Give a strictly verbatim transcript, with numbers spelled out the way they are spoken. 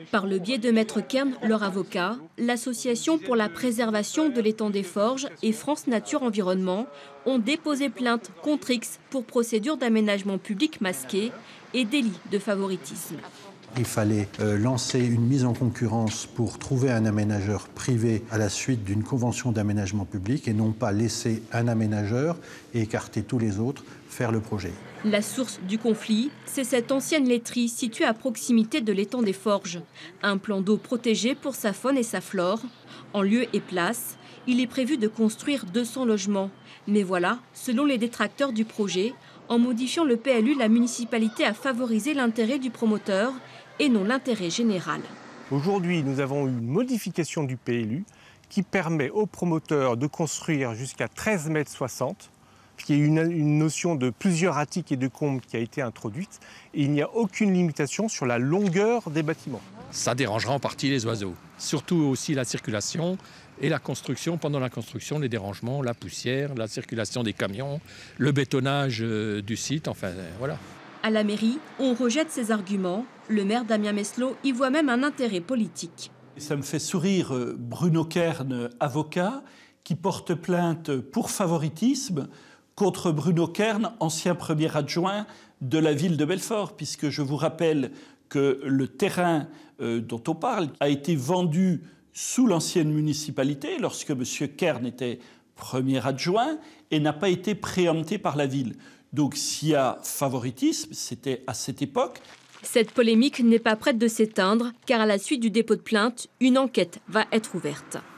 Par le biais de Maître Kern, leur avocat, l'Association pour la préservation de l'étang des Forges et France Nature Environnement ont déposé plainte contre X pour procédure d'aménagement public masqué et délit de favoritisme. Il fallait euh, lancer une mise en concurrence pour trouver un aménageur privé à la suite d'une convention d'aménagement public et non pas laisser un aménageur et écarter tous les autres faire le projet. La source du conflit, c'est cette ancienne laiterie située à proximité de l'étang des Forges. Un plan d'eau protégé pour sa faune et sa flore. En lieu et place, il est prévu de construire deux cents logements. Mais voilà, selon les détracteurs du projet, en modifiant le P L U, la municipalité a favorisé l'intérêt du promoteur et non l'intérêt général. Aujourd'hui, nous avons une modification du P L U qui permet aux promoteurs de construire jusqu'à treize mètres soixante. Il y a une, une notion de plusieurs attiques et de combles qui a été introduite et il n'y a aucune limitation sur la longueur des bâtiments. Ça dérangera en partie les oiseaux, surtout aussi la circulation et la construction. Pendant la construction, les dérangements, la poussière, la circulation des camions, le bétonnage du site, enfin voilà. À la mairie, on rejette ces arguments. Le maire Damien Meslot y voit même un intérêt politique. Ça me fait sourire Bruno Kern, avocat, qui porte plainte pour favoritisme contre Bruno Kern, ancien premier adjoint de la ville de Belfort, puisque je vous rappelle que le terrain euh, dont on parle a été vendu sous l'ancienne municipalité lorsque M. Kern était premier adjoint et n'a pas été préempté par la ville. Donc s'il y a favoritisme, c'était à cette époque. Cette polémique n'est pas prête de s'éteindre, car à la suite du dépôt de plainte, une enquête va être ouverte.